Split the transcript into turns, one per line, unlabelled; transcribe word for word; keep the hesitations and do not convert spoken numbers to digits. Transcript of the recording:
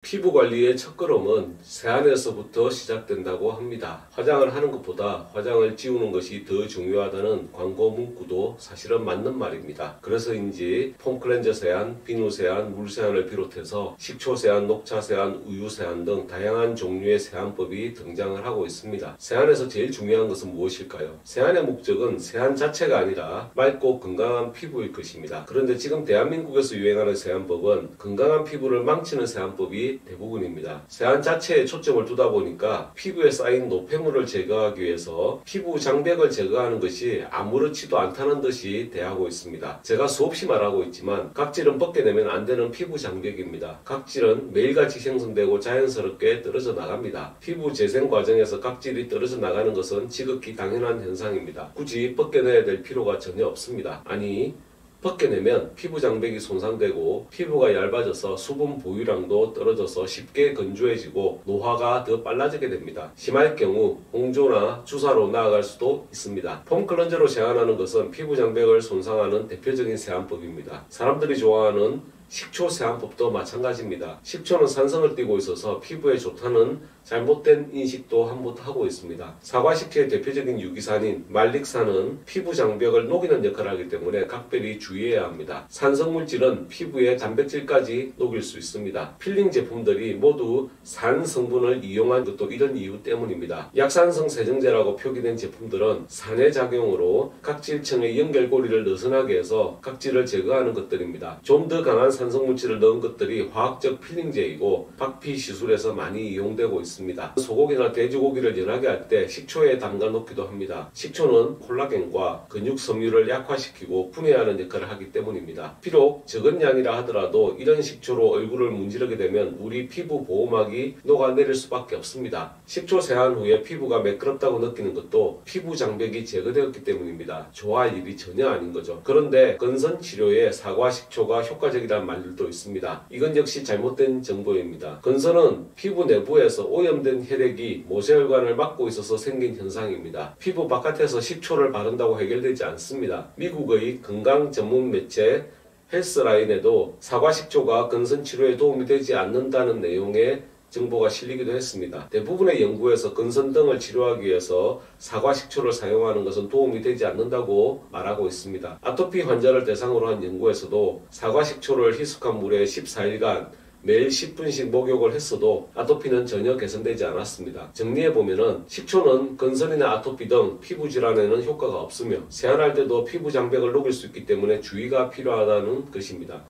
피부 관리의 첫걸음은 세안에서부터 시작된다고 합니다. 화장을 하는 것보다 화장을 지우는 것이 더 중요하다는 광고 문구도 사실은 맞는 말입니다. 그래서인지 폼클렌저 세안, 비누 세안, 물 세안을 비롯해서 식초 세안, 녹차 세안, 우유 세안 등 다양한 종류의 세안법이 등장을 하고 있습니다. 세안에서 제일 중요한 것은 무엇일까요? 세안의 목적은 세안 자체가 아니라 맑고 건강한 피부일 것입니다. 그런데 지금 대한민국에서 유행하는 세안법은 건강한 피부를 망치는 세안법이 대부분입니다. 세안 자체에 초점을 두다 보니까 피부에 쌓인 노폐물을 제거하기 위해서 피부 장벽을 제거하는 것이 아무렇지도 않다는 듯이 대하고 있습니다. 제가 수없이 말하고 있지만 각질은 벗겨내면 안 되는 피부 장벽입니다. 각질은 매일같이 생성되고 자연스럽게 떨어져 나갑니다. 피부 재생 과정에서 각질이 떨어져 나가는 것은 지극히 당연한 현상입니다. 굳이 벗겨내야 될 필요가 전혀 없습니다. 아니, 벗겨내면 피부 장벽이 손상되고 피부가 얇아져서 수분 보유량도 떨어져서 쉽게 건조해지고 노화가 더 빨라지게 됩니다. 심할 경우 홍조나 주사로 나아갈 수도 있습니다. 폼클렌저로 세안하는 것은 피부 장벽을 손상하는 대표적인 세안법입니다. 사람들이 좋아하는 식초 세안법도 마찬가지입니다. 식초는 산성을 띠고 있어서 피부에 좋다는 잘못된 인식도 한번 하고 있습니다. 사과식초의 대표적인 유기산인 말릭산은 피부 장벽을 녹이는 역할을 하기 때문에 각별히 주의해야 합니다. 산성물질은 피부의 단백질까지 녹일 수 있습니다. 필링 제품들이 모두 산 성분을 이용한 것도 이런 이유 때문입니다. 약산성 세정제라고 표기된 제품들은 산의 작용으로 각질층의 연결고리를 느슨하게 해서 각질을 제거하는 것들입니다. 좀 더 강한 산성물질을 넣은 것들이 화학적 필링제이고 박피 시술에서 많이 이용되고 있습니다. 소고기나 돼지고기를 연하게 할 때 식초에 담가 놓기도 합니다. 식초는 콜라겐과 근육 섬유를 약화시키고 분해하는 역할을 하기 때문입니다. 비록 적은 양이라 하더라도 이런 식초로 얼굴을 문지르게 되면 우리 피부 보호막이 녹아내릴 수밖에 없습니다. 식초 세안 후에 피부가 매끄럽다고 느끼는 것도 피부 장벽이 제거되었기 때문입니다. 좋아할 일이 전혀 아닌 거죠. 그런데 건선 치료에 사과 식초가 효과적이라는 말들도 있습니다. 이건 역시 잘못된 정보입니다. 건선은 피부 내부에서 오염된 혈액이 모세혈관을 막고 있어서 생긴 현상입니다. 피부 바깥에서 식초를 바른다고 해결되지 않습니다. 미국의 건강 전문 매체 헬스라인에도 사과 식초가 건선 치료에 도움이 되지 않는다는 내용의 정보가 실리기도 했습니다. 대부분의 연구에서 건선 등을 치료하기 위해서 사과 식초를 사용하는 것은 도움이 되지 않는다고 말하고 있습니다. 아토피 환자를 대상으로 한 연구에서도 사과 식초를 희석한 물에 십사 일간 매일 십 분씩 목욕을 했어도 아토피는 전혀 개선되지 않았습니다. 정리해보면은 식초는 건선이나 아토피 등 피부 질환에는 효과가 없으며 세안할 때도 피부 장벽을 녹일 수 있기 때문에 주의가 필요하다는 것입니다.